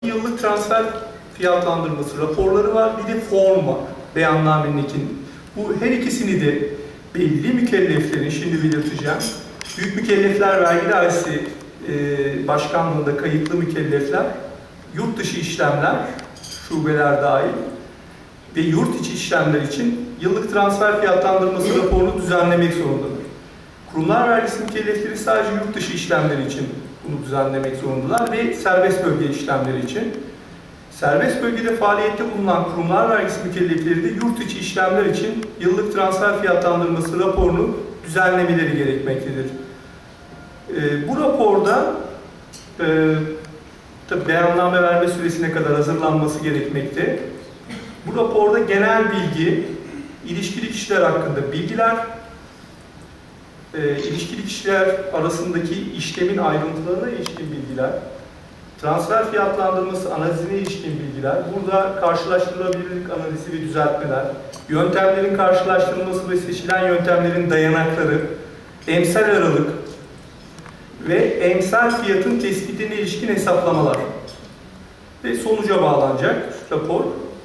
Yıllık transfer fiyatlandırması raporları var, bir de form var. Beyannamenin bu her ikisini de belli mükelleflerin, şimdi belirteceğim, büyük mükellefler vergi dairesi başkanlığında kayıtlı mükellefler, yurt dışı işlemler, şubeler dahil ve yurt içi işlemler için yıllık transfer fiyatlandırması raporunu düzenlemek zorundadır. Kurumlar vergisi mükellefleri sadece yurt dışı işlemleri için bunu düzenlemek zorundalar ve serbest bölge işlemleri için. Serbest bölgede faaliyette bulunan kurumlar vergisi mükellefleri de yurt içi işlemler için yıllık transfer fiyatlandırması raporunu düzenlemeleri gerekmektedir. Bu raporda tabii beyanname verme süresine kadar hazırlanması gerekmekte. Bu raporda genel bilgi, ilişkili kişiler hakkında bilgiler, ilişkili kişiler arasındaki işlemin ayrıntılarına ilişkin bilgiler, transfer fiyatlandırması analizine ilişkin bilgiler, burada karşılaştırılabilirlik analizi ve düzeltmeler, yöntemlerin karşılaştırılması ve seçilen yöntemlerin dayanakları, emsal aralık ve emsal fiyatın tespitine ilişkin hesaplamalar ve sonuca bağlanacak rapor.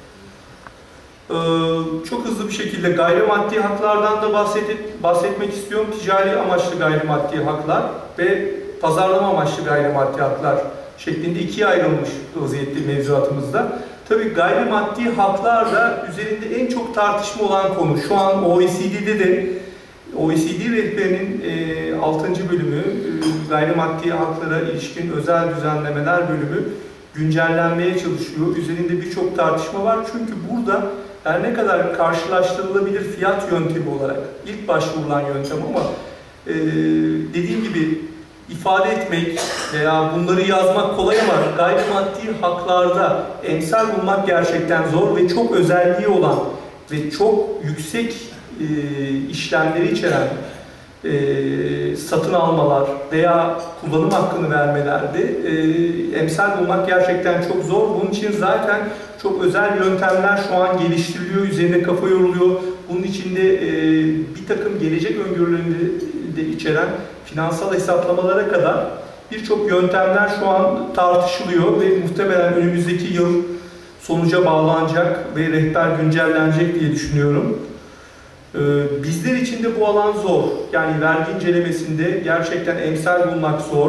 Çok hızlı bir şekilde gayrimaddi haklardan da bahsetmek istiyorum. Ticari amaçlı gayrimaddi haklar ve pazarlama amaçlı gayrimaddi haklar şeklinde ikiye ayrılmış vaziyette mevzuatımızda. Tabii gayrimaddi haklar da üzerinde en çok tartışma olan konu. Şu an OECD'de de OECD rehberinin 6. bölümü gayrimaddi haklara ilişkin özel düzenlemeler bölümü güncellenmeye çalışıyor. Üzerinde birçok tartışma var. Çünkü burada her ne kadar karşılaştırılabilir fiyat yöntemi olarak ilk başvurulan yöntem ama dediğim gibi ifade etmek veya bunları yazmak kolay ama gayrimaddi haklarda emsal bulmak gerçekten zor ve çok özelliği olan ve çok yüksek işlemleri içeren satın almalar veya kullanım hakkını vermelerde emsal bulmak gerçekten çok zor. Bunun için zaten çok özel yöntemler şu an geliştiriliyor, üzerine kafa yoruluyor. Bunun içinde bir takım gelecek öngörülerini de içeren finansal hesaplamalara kadar birçok yöntemler şu an tartışılıyor ve muhtemelen önümüzdeki yıl sonuca bağlanacak ve rehber güncellenecek diye düşünüyorum. Bizler için de bu alan zor. Yani vergi incelemesinde gerçekten emsal bulmak zor.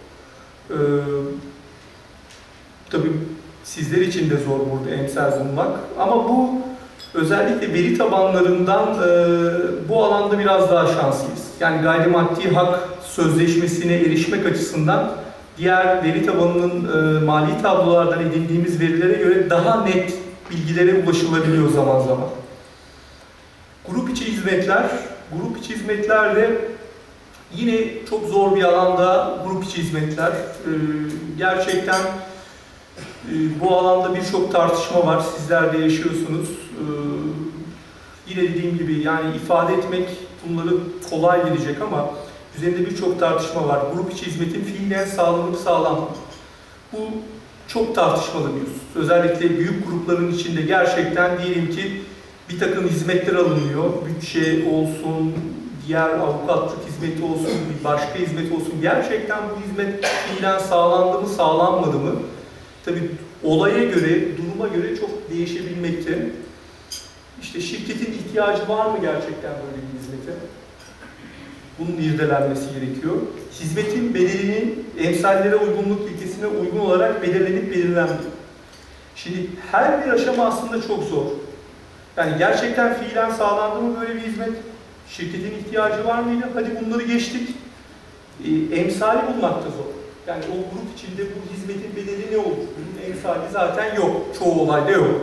Tabii sizler için de zor burada emsal bulmak. Ama bu özellikle veri tabanlarından bu alanda biraz daha şanslıyız. Yani gayrimaddi hak sözleşmesine erişmek açısından diğer veri tabanının mali tablolardan edindiğimiz verilere göre daha net bilgilere ulaşılabiliyor zaman zaman. Grup içi hizmetler. Grup içi hizmetler de yine çok zor bir alanda grup içi hizmetler. Gerçekten bu alanda birçok tartışma var. Sizler de yaşıyorsunuz. Yine dediğim gibi yani ifade etmek bunları kolay gelecek ama üzerinde birçok tartışma var. Grup içi hizmetin fiilen sağlanıp sağlanmadı. Bu çok tartışmalı bir husus. Özellikle büyük grupların içinde gerçekten diyelim ki bir takım hizmetler alınıyor. Bütçe olsun, diğer avukatlık hizmeti olsun, bir başka hizmet olsun. Gerçekten bu hizmet fiilen sağlandı mı, sağlanmadı mı? Tabii olaya göre, duruma göre çok değişebilmekte. İşte şirketin ihtiyacı var mı gerçekten böyle bir hizmete? Bunun irdelenmesi gerekiyor. Hizmetin bedelinin emsallere uygunluk ilkesine uygun olarak belirlenip belirlenmiyor. Şimdi her bir aşama aslında çok zor. Yani gerçekten fiilen sağlandı mı böyle bir hizmet? Şirketin ihtiyacı var mıydı? Hadi bunları geçtik. Emsali bulmak da zor. Yani o grup içinde bu hizmetin bedeli ne olur? Bunun emsali zaten yok. Çoğu olayda yok.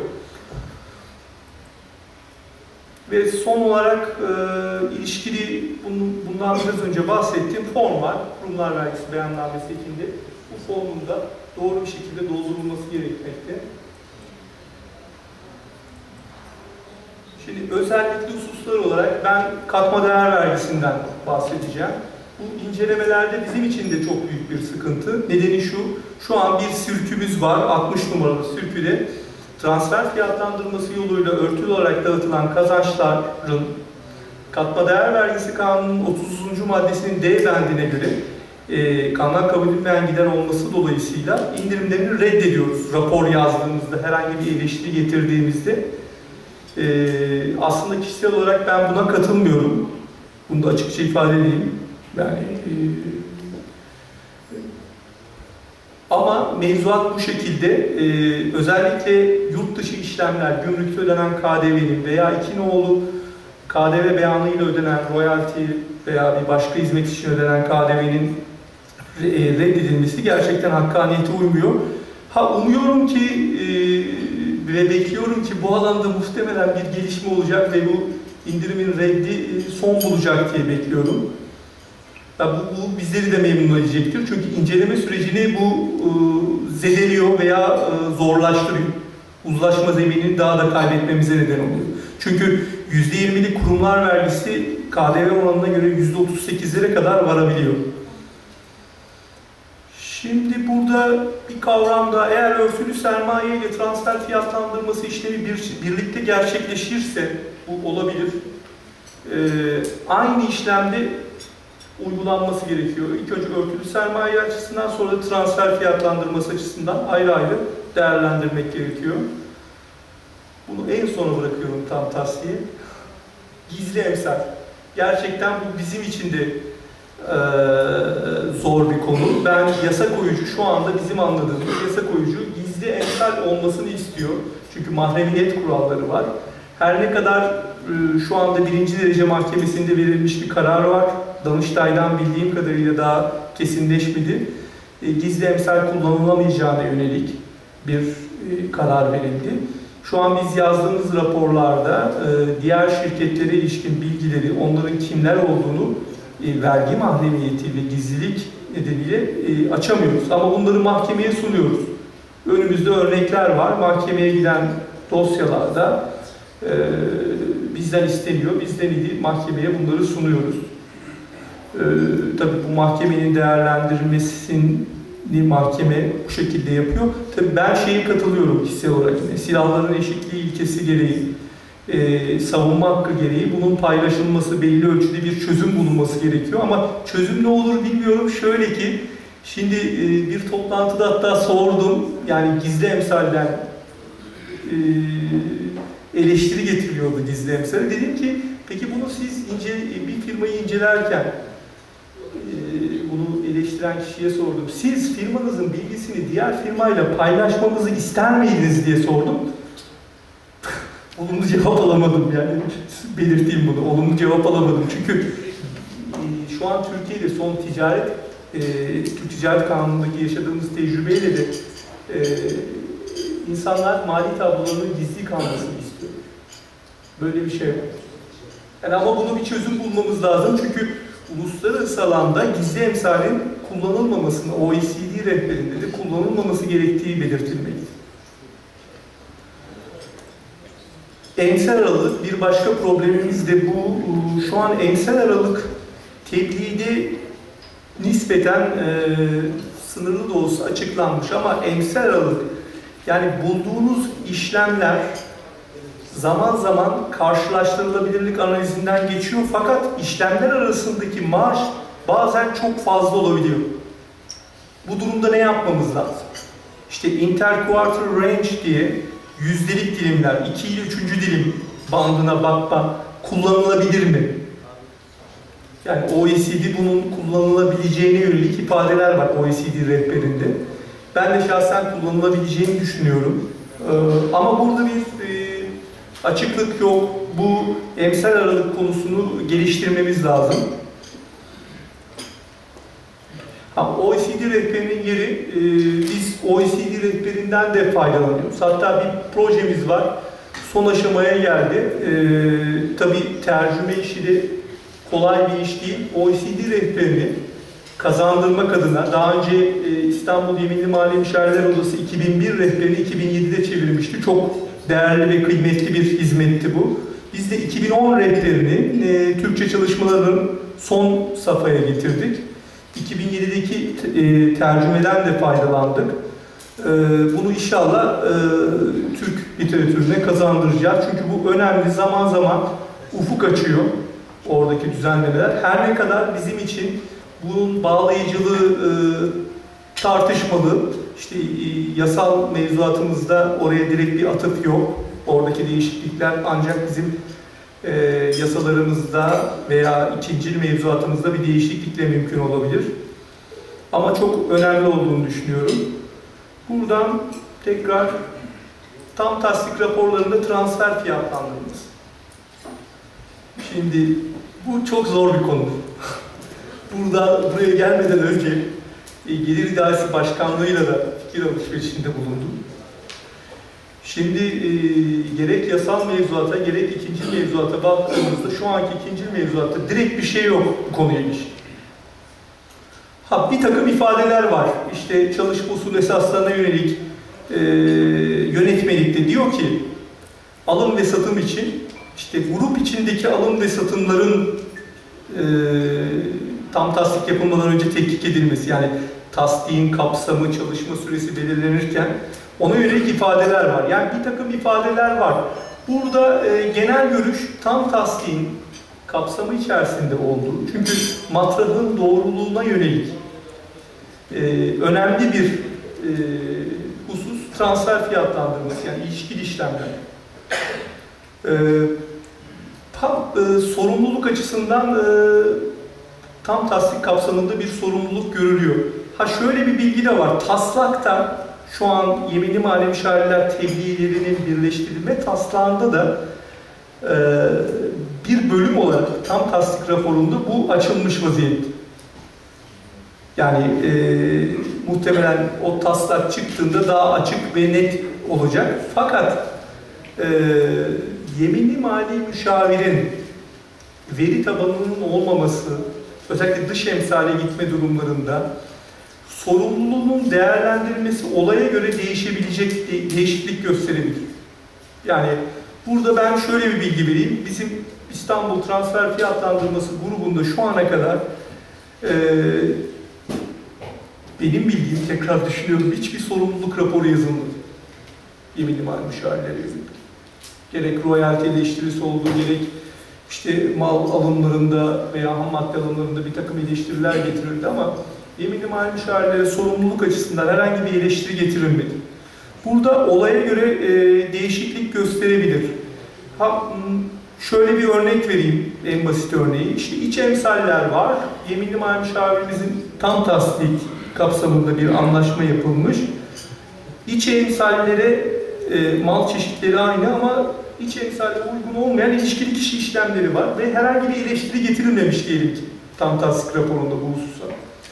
Ve son olarak ilişkili, bundan biraz önce bahsettiğim form var. Kurumlar vergisi beyannamesi ekinde. Bu formun da doğru bir şekilde doldurulması gerekmekte. Şimdi özellikli hususlar olarak ben katma değer vergisinden bahsedeceğim. Bu incelemelerde bizim için de çok büyük bir sıkıntı. Nedeni şu an bir sürkümüz var, 60 numaralı sürküde. Transfer fiyatlandırması yoluyla örtülü olarak dağıtılan kazançların katma değer vergisi kanunun 30. maddesinin D bendine göre kanundan kabul edilmeyen gider olması dolayısıyla indirimlerini reddediyoruz. Rapor yazdığımızda, herhangi bir eleştiri getirdiğimizde. Aslında kişisel olarak ben buna katılmıyorum. Bunu da açıkça ifade edeyim. Yani ama mevzuat bu şekilde. Özellikle yurt dışı işlemler, gümrükte ödenen KDV'nin veya iki nolu KDV beyanıyla ödenen royalty veya bir başka hizmet için ödenen KDV'nin reddedilmesi gerçekten hakkaniyete uymuyor. Umuyorum ki ve bekliyorum ki bu alanda muhtemelen bir gelişme olacak ve bu indirimin reddi son bulacak diye bekliyorum. Bu bizleri de memnun edecektir. Çünkü inceleme sürecini bu zedeliyor veya zorlaştırıyor. Uzlaşma zeminini daha da kaybetmemize neden oluyor. Çünkü %20'lik kurumlar vergisi KDV oranına göre %38'lere kadar varabiliyor. Şimdi burada bir kavramda eğer örtülü sermaye ile transfer fiyatlandırması işlemi birlikte gerçekleşirse bu olabilir. Aynı işlemde uygulanması gerekiyor. İlk önce örtülü sermaye açısından sonra da transfer fiyatlandırması açısından ayrı ayrı değerlendirmek gerekiyor. Bunu en sona bırakıyorum tam tavsiye. Gizli emsal. Gerçekten bu bizim için de zor bir konu. Ben yasa koyucu şu anda bizim anladığımız yasa koyucu gizli emsal olmasını istiyor. Çünkü mahremiyet kuralları var. Her ne kadar şu anda 1. derece mahkemesinde verilmiş bir karar var. Danıştay'dan bildiğim kadarıyla daha kesinleşmedi. Gizli emsal kullanılamayacağına yönelik bir karar verildi. Şu an biz yazdığımız raporlarda diğer şirketlere ilişkin bilgileri, onların kimler olduğunu vergi mahremiyeti ve gizlilik nedeniyle açamıyoruz. Ama bunları mahkemeye sunuyoruz. Önümüzde örnekler var. Mahkemeye giden dosyalarda bizden isteniyor. Bizden değil, mahkemeye bunları sunuyoruz. Tabii bu mahkemenin değerlendirmesini mahkeme bu şekilde yapıyor. Tabii ben şeye katılıyorum kişisel olarak. Silahların eşitliği ilkesi gereği, savunma hakkı gereği bunun paylaşılması, belli ölçüde bir çözüm bulunması gerekiyor. Ama çözüm ne olur bilmiyorum. Şöyle ki, şimdi bir toplantıda hatta sordum, yani gizli emsalden eleştiri getiriliyordu gizli emsale. Dedim ki, peki bunu siz bir firmayı incelerken, bunu eleştiren kişiye sordum. Siz firmanızın bilgisini diğer firmayla paylaşmamızı ister miydiniz diye sordum. Olumlu cevap alamadım yani. Belirteyim bunu. Olumlu cevap alamadım. Çünkü şu an Türkiye'de son Türk Ticaret Kanunu'ndaki yaşadığımız tecrübeyle de insanlar mali tablolarının gizli kalmasını istiyor. Böyle bir şey var. Yani ama bunu bir çözüm bulmamız lazım. Çünkü uluslararası alanda gizli emsalin kullanılmamasını, OECD rehberinde de kullanılmaması gerektiği belirtilmektedir. Emsal aralık bir başka problemimiz de bu. Şu an emsal aralık tebliğde nispeten sınırlı da olsa açıklanmış ama emsal aralık, yani bulduğunuz işlemler zaman zaman karşılaştırılabilirlik analizinden geçiyor fakat işlemler arasındaki marj bazen çok fazla olabiliyor. Bu durumda ne yapmamız lazım? İşte interquarter range diye yüzdelik dilimler, 2 ile 3. dilim bandına bakma kullanılabilir mi? Yani OECD bunun kullanılabileceğine yönelik ifadeler var OECD rehberinde. Ben de şahsen kullanılabileceğini düşünüyorum. Ama burada bir açıklık yok. Bu emsal aralık konusunu geliştirmemiz lazım. OECD rehberinin yeri, biz OECD rehberinden de faydalanıyoruz. Hatta bir projemiz var. Son aşamaya geldi. Tabii tercüme işi de kolay bir iş değil. OECD rehberini kazandırmak adına, daha önce İstanbul Yeminli Mali Müşavirler Odası 2001 rehberini 2007'de çevirmişti. Çok değerli ve kıymetli bir hizmetti bu. Biz de 2010 rehberini Türkçe çalışmaların son safhaya getirdik. 2007'deki tercümeden de faydalandık. Bunu inşallah Türk literatürüne kazandıracağız. Çünkü bu önemli, zaman zaman ufuk açıyor oradaki düzenlemeler. Her ne kadar bizim için bunun bağlayıcılığı tartışmalı. İşte yasal mevzuatımızda oraya direkt bir atıf yok. Oradaki değişiklikler ancak bizim yasalarımızda veya ikincil mevzuatımızda bir değişiklikle mümkün olabilir. Ama çok önemli olduğunu düşünüyorum. Buradan tekrar tam tasdik raporlarında transfer fiyatlandırılması. Şimdi bu çok zor bir konu. Buraya gelmeden önce Gelir İdaresi Başkanlığı'yla da fikir alışverişinde bulundum. Şimdi gerek yasal mevzuata gerek ikinci mevzuata baktığımızda şu anki ikinci mevzuatta direkt bir şey yok bu konuya ilişkin. Bir takım ifadeler var. İşte çalışma usulü esaslarına yönelik yönetmelikte diyor ki alım ve satım için işte grup içindeki alım ve satımların tam tasdik yapılmadan önce tetkik edilmesi, yani tasdiğin kapsamı, çalışma süresi belirlenirken ona yönelik ifadeler var. Yani bir takım ifadeler var. Burada genel görüş tam tasdiğin kapsamı içerisinde olduğu. Çünkü matrahın doğruluğuna yönelik önemli bir husus transfer fiyatlandırması, yani ilişkili işlemler. Sorumluluk açısından tam tasdik kapsamında bir sorumluluk görülüyor. Şöyle bir bilgi de var. Taslakta şu an yeminli mali müşavirler tebliğlerinin birleştirilme taslağında da bir bölüm olarak tam tasdik raporunda bu açılmış vaziyette. Yani muhtemelen o taslak çıktığında daha açık ve net olacak. Fakat yeminli mali müşavirin veri tabanının olmaması, özellikle dış emsale gitme durumlarında sorumluluğunun değerlendirilmesi olaya göre değişebilecek, değişiklik gösterebilir. Yani burada ben şöyle bir bilgi vereyim. Bizim İstanbul Transfer Fiyatlandırması grubunda şu ana kadar benim bildiğim, tekrar düşünüyorum, hiçbir sorumluluk raporu yazılmadı. Yeminli mali müşavirlere yönelik. Gerek royalty eleştirisi olduğu, gerek işte mal alımlarında veya ham madde alımlarında bir takım eleştiriler getirildi ama yeminli mali müşavirlere sorumluluk açısından herhangi bir eleştiri getirilmedi. Burada olaya göre değişiklik gösterebilir. Şöyle bir örnek vereyim, en basit örneği. İşte iç emsaller var. Yeminli mali müşavirimizin tam tasdik kapsamında bir anlaşma yapılmış. İç emsallere mal çeşitleri aynı ama iç emsale uygun olmayan ilişkili kişi işlemleri var ve herhangi bir eleştiri getirilmemiş diyelim ki tam tasdik raporunda bu hususa.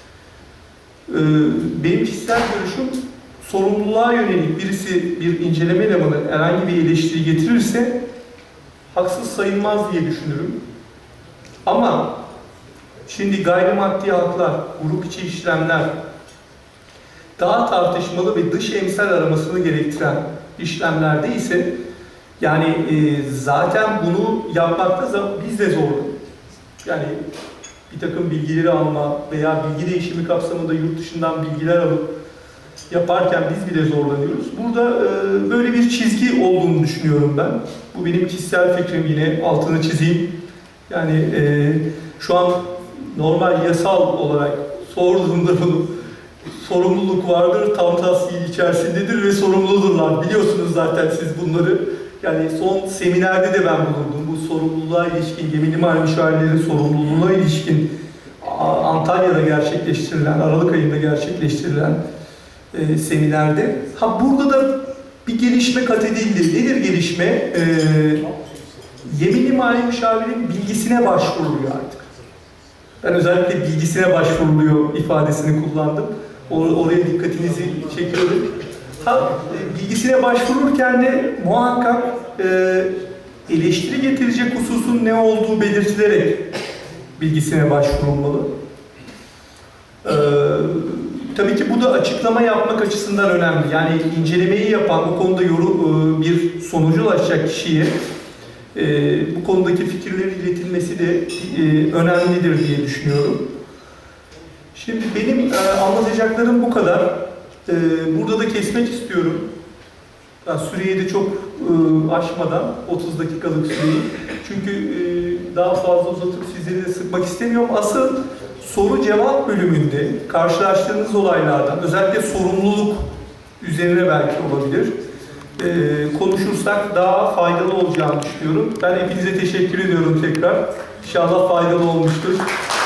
Benim kişisel görüşüm, sorumluluğa yönelik birisi, bir inceleme elemanı herhangi bir eleştiri getirirse haksız sayılmaz diye düşünürüm. Ama şimdi gayrimaddi haklar, grup içi işlemler daha tartışmalı ve dış emsal aramasını gerektiren işlemlerde ise yani zaten bunu yapmakta biz de zorlanıyoruz. Yani bir takım bilgileri alma veya bilgi değişimi kapsamında yurt dışından bilgiler alıp yaparken biz bile zorlanıyoruz. Burada böyle bir çizgi olduğunu düşünüyorum ben. Bu benim kişisel fikrim, yine altını çizeyim. Yani şu an normal yasal olarak sorduğumda bunu sorumluluk vardır, tam tasfiye içerisindedir ve sorumludurlar. Biliyorsunuz zaten siz bunları. Yani son seminerde de ben bulundum. Bu sorumluluğa ilişkin, yeminli mali müşavirlerin sorumluluğuna ilişkin Antalya'da gerçekleştirilen, Aralık ayında gerçekleştirilen seminerde. Burada da bir gelişme kat edildi. Nedir gelişme? Yeminli mali müşavirin bilgisine başvuruluyor artık. Ben özellikle bilgisine başvuruluyor ifadesini kullandım. Oraya dikkatinizi çekiyorum. Bilgisine başvururken de muhakkak eleştiri getirecek hususun ne olduğu belirtilerek bilgisine başvurulmalı. Tabii ki bu da açıklama yapmak açısından önemli. Yani incelemeyi yapan, bu konuda bir sonuca ulaşacak kişiye bu konudaki fikirleri iletilmesi de önemlidir diye düşünüyorum. Şimdi benim anlatacaklarım bu kadar. Burada da kesmek istiyorum. Süreyi de çok aşmadan, 30 dakikalık süreyi. Çünkü daha fazla uzatıp sizleri de sıkmak istemiyorum. Asıl soru cevap bölümünde karşılaştığınız olaylardan, özellikle sorumluluk üzerine belki olabilir, konuşursak daha faydalı olacağını düşünüyorum. Ben hepinize teşekkür ediyorum tekrar. İnşallah faydalı olmuştur.